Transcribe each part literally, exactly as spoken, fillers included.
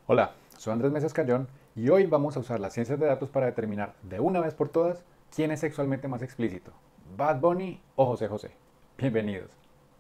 Hola, soy Andrés Mesas Cayón y hoy vamos a usar las ciencias de datos para determinar de una vez por todas quién es sexualmente más explícito, Bad Bunny o José José. Bienvenidos.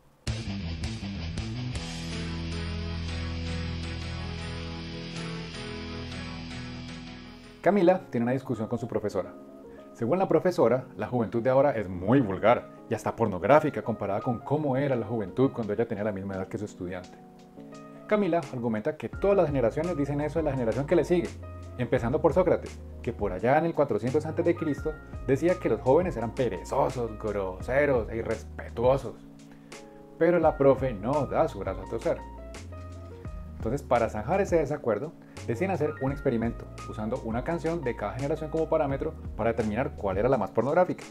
Camila tiene una discusión con su profesora. Según la profesora, la juventud de ahora es muy vulgar y hasta pornográfica comparada con cómo era la juventud cuando ella tenía la misma edad que su estudiante. Camila argumenta que todas las generaciones dicen eso de la generación que le sigue, empezando por Sócrates, que por allá en el cuatrocientos antes de Cristo decía que los jóvenes eran perezosos, groseros e irrespetuosos. Pero la profe no da su brazo a torcer. Entonces, para zanjar ese desacuerdo, deciden hacer un experimento, usando una canción de cada generación como parámetro para determinar cuál era la más pornográfica.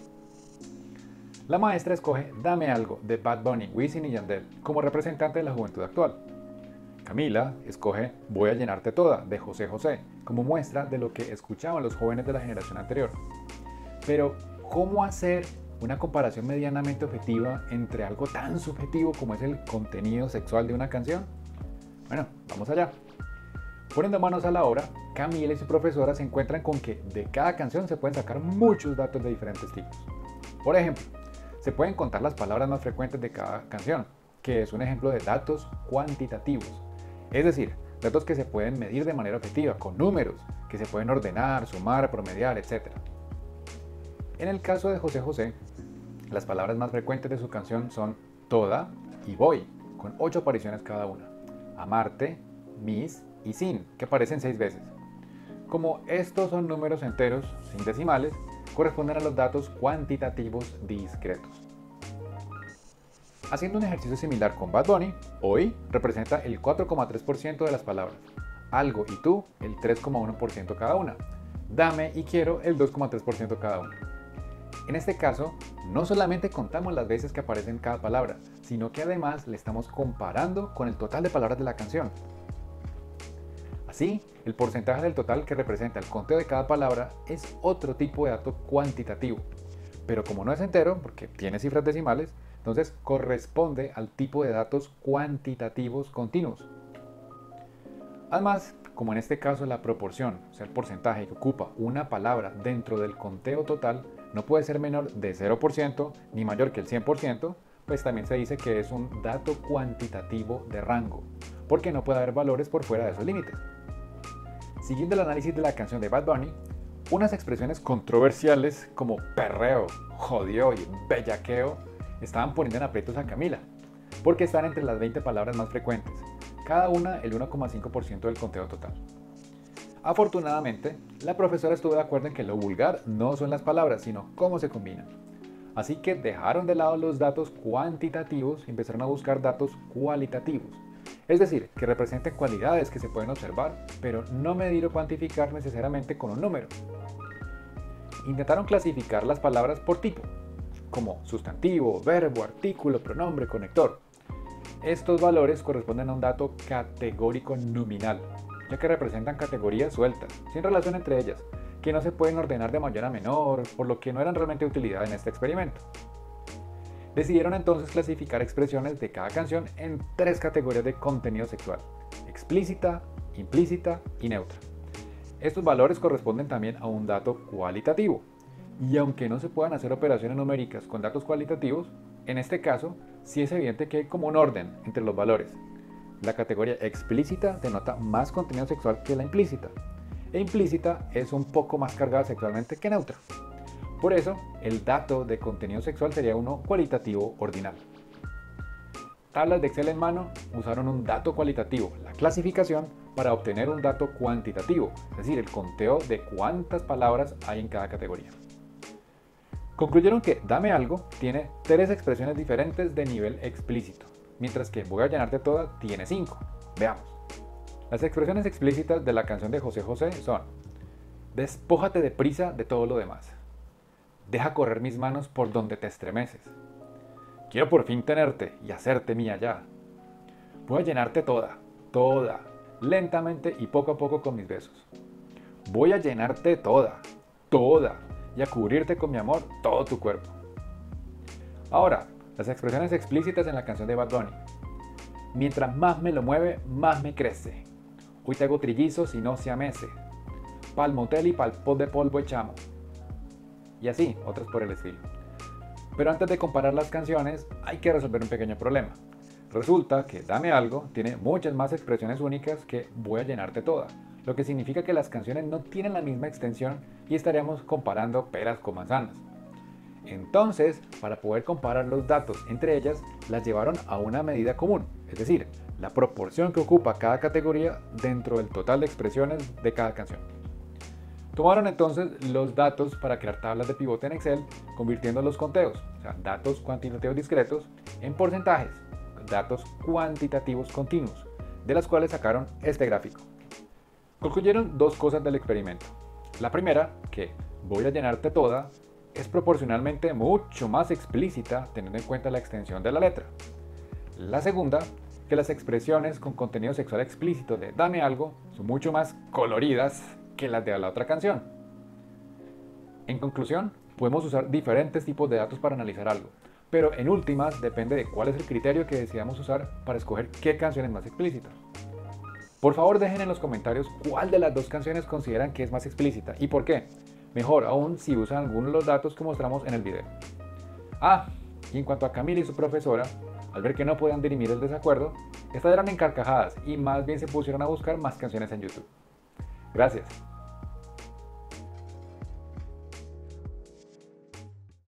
La maestra escoge Dame Algo de Bad Bunny, Wisin y Yandel como representante de la juventud actual. Camila escoge Voy a llenarte toda de José José como muestra de lo que escuchaban los jóvenes de la generación anterior. Pero, ¿cómo hacer una comparación medianamente objetiva entre algo tan subjetivo como es el contenido sexual de una canción? Bueno, vamos allá. Poniendo manos a la obra, Camila y su profesora se encuentran con que de cada canción se pueden sacar muchos datos de diferentes tipos. Por ejemplo, se pueden contar las palabras más frecuentes de cada canción, que es un ejemplo de datos cuantitativos. Es decir, datos que se pueden medir de manera objetiva, con números, que se pueden ordenar, sumar, promediar, etcétera. En el caso de José José, las palabras más frecuentes de su canción son toda y voy, con ocho apariciones cada una. Amarte, mis y sin, que aparecen seis veces. Como estos son números enteros, sin decimales, corresponden a los datos cuantitativos discretos. Haciendo un ejercicio similar con Bad Bunny, hoy representa el cuatro coma tres por ciento de las palabras, algo y tú el tres coma uno por ciento cada una, dame y quiero el dos coma tres por ciento cada una. En este caso, no solamente contamos las veces que aparecen cada palabra, sino que además le estamos comparando con el total de palabras de la canción. Así, el porcentaje del total que representa el conteo de cada palabra es otro tipo de dato cuantitativo, pero como no es entero, porque tiene cifras decimales, entonces corresponde al tipo de datos cuantitativos continuos. Además, como en este caso la proporción, o sea el porcentaje que ocupa una palabra dentro del conteo total, no puede ser menor de cero por ciento ni mayor que el cien por ciento, pues también se dice que es un dato cuantitativo de rango, porque no puede haber valores por fuera de esos límites. Siguiendo el análisis de la canción de Bad Bunny, unas expresiones controversiales como perreo, jodió y bellaqueo estaban poniendo en aprietos a Camila, porque están entre las veinte palabras más frecuentes, cada una el uno coma cinco por ciento del conteo total. Afortunadamente, la profesora estuvo de acuerdo en que lo vulgar no son las palabras, sino cómo se combinan. Así que dejaron de lado los datos cuantitativos y empezaron a buscar datos cualitativos, es decir, que representen cualidades que se pueden observar, pero no medir o cuantificar necesariamente con un número. Intentaron clasificar las palabras por tipo, como sustantivo, verbo, artículo, pronombre, conector. Estos valores corresponden a un dato categórico nominal, ya que representan categorías sueltas, sin relación entre ellas, que no se pueden ordenar de mayor a menor, por lo que no eran realmente de utilidad en este experimento. Decidieron entonces clasificar expresiones de cada canción en tres categorías de contenido sexual: explícita, implícita y neutra. Estos valores corresponden también a un dato cualitativo, y aunque no se puedan hacer operaciones numéricas con datos cualitativos, en este caso sí es evidente que hay como un orden entre los valores. La categoría explícita denota más contenido sexual que la implícita, e implícita es un poco más cargada sexualmente que neutra. Por eso, el dato de contenido sexual sería uno cualitativo ordinal. Tablas de Excel en mano usaron un dato cualitativo, la clasificación, para obtener un dato cuantitativo, es decir, el conteo de cuántas palabras hay en cada categoría. Concluyeron que Dame Algo tiene tres expresiones diferentes de nivel explícito, mientras que Voy a llenarte toda tiene cinco. Veamos. Las expresiones explícitas de la canción de José José son: despójate deprisa de todo lo demás. Deja correr mis manos por donde te estremeces. Quiero por fin tenerte y hacerte mía ya. Voy a llenarte toda, toda, lentamente y poco a poco con mis besos. Voy a llenarte toda, toda, y a cubrirte con mi amor todo tu cuerpo. Ahora, las expresiones explícitas en la canción de Bad Bunny. Mientras más me lo mueve, más me crece. Hoy te hago trillizos y no se amese. Pa'l motel y pa'l pot de polvo echamos. Y así, otras por el estilo. Pero antes de comparar las canciones, hay que resolver un pequeño problema. Resulta que Dame Algo tiene muchas más expresiones únicas que Voy a llenarte toda, lo que significa que las canciones no tienen la misma extensión y estaríamos comparando peras con manzanas. Entonces, para poder comparar los datos entre ellas, las llevaron a una medida común, es decir, la proporción que ocupa cada categoría dentro del total de expresiones de cada canción. Tomaron entonces los datos para crear tablas de pivote en Excel, convirtiendo los conteos, o sea, datos cuantitativos discretos, en porcentajes, datos cuantitativos continuos, de las cuales sacaron este gráfico. Concluyeron dos cosas del experimento. La primera, que Voy a llenarte toda es proporcionalmente mucho más explícita teniendo en cuenta la extensión de la letra. La segunda, que las expresiones con contenido sexual explícito de Dame Algo son mucho más coloridas que las de la otra canción. En conclusión, podemos usar diferentes tipos de datos para analizar algo, pero en últimas depende de cuál es el criterio que decidamos usar para escoger qué canción es más explícita. Por favor, dejen en los comentarios cuál de las dos canciones consideran que es más explícita y por qué. Mejor aún si usan algunos de los datos que mostramos en el video. Ah, y en cuanto a Camila y su profesora, al ver que no podían dirimir el desacuerdo, estallaron en carcajadas y más bien se pusieron a buscar más canciones en YouTube. Gracias.